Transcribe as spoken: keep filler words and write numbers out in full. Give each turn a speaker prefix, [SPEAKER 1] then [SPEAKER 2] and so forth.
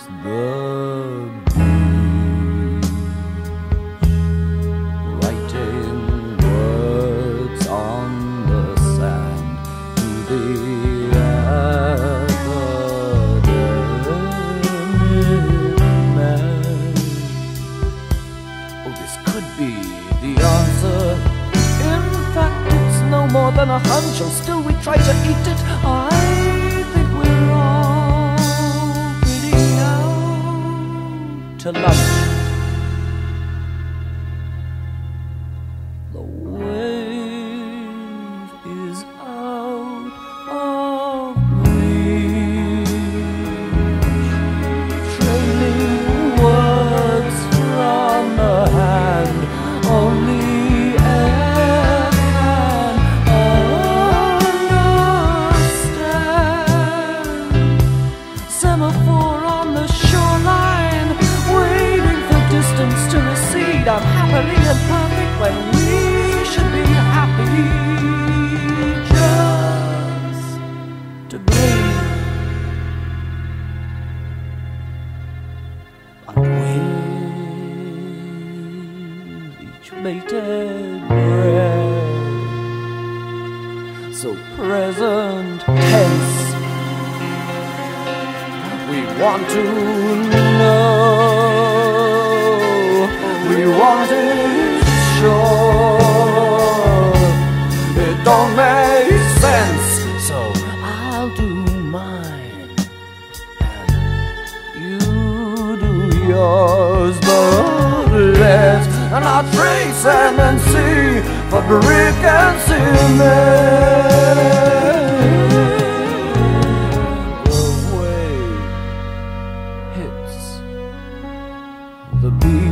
[SPEAKER 1] the beach, writing words on the sand to the academic man. Oh, this could be the answer. In fact, it's no more than a hunch, or still we try to eat it. I think we're all pretty out to lunch. The wave is out of reach, trailing words from the hand only air can understand. Semaphore on the shoreline, waiting for distance to recede. I'm happily imperfect when we should be happy just to breathe. But with each bated breath, so present tense, we want to know, we want it sure. It don't make sense, so I'll do mine and you do yours. But let's not trace and then see for brick and cement. The wave hits the beach.